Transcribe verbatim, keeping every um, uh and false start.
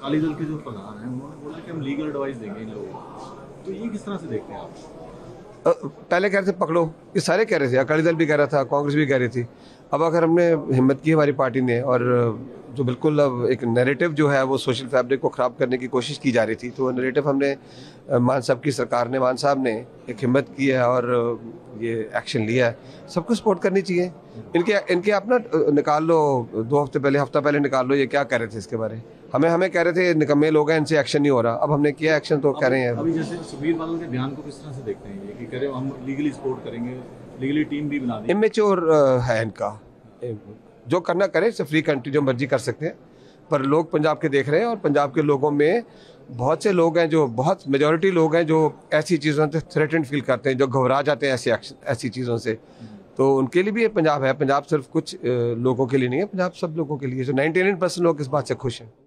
अकाली दल के जो प्रधान हैं उन्होंने बोला कि हम लीगल एडवाइस देंगे इन लोगों को, तो ये किस तरह से देखते हैं आप? पहले कह रहे थे पकड़ो, ये सारे कह रहे थे, अकाली दल भी कह रहा था, कांग्रेस भी कह रही थी। अब अगर हमने हिम्मत की हमारी पार्टी ने, और जो बिल्कुल अब एक नैरेटिव जो है वो सोशल फैब्रिक को ख़राब करने की कोशिश की जा रही थी, तो नैरेटिव हमने मान साहब की सरकार ने, मान साहब ने एक हिम्मत की है और ये एक्शन लिया है। सबको सपोर्ट करनी चाहिए। इनके इनके आप ना निकाल लो, दो हफ्ते पहले हफ्ता पहले निकाल लो, ये क्या कह रहे थे इसके बारे हमें हमें कह रहे थे निकम्मे लोग हैं, इनसे एक्शन नहीं हो रहा। अब हमने किया एक्शन, तो कह रहे हैं। अभी जैसे सुखबीर बादल के बयान को किस तरह से देखते हैं ये कि कह रहे हो हम लीगली सपोर्ट करेंगे, लीगली टीम भी बना दी? इमेच्योर है इनका, जो करना करे, इट्स फ्री कंट्री, जो मर्जी कर सकते हैं। पर लोग पंजाब के देख रहे हैं, और पंजाब के लोगों में बहुत से लोग हैं, जो बहुत मेजॉरिटी लोग हैं जो ऐसी चीज़ों से थ्रेटेंड फील करते हैं, जो घबरा जाते हैं ऐसी ऐसी चीज़ों से। तो उनके लिए भी ये पंजाब है। पंजाब सिर्फ कुछ लोगों के लिए नहीं है, पंजाब सब लोगों के लिए। जो नाइन्टी नाइन परसेंट लोग इस बात से खुश हैं।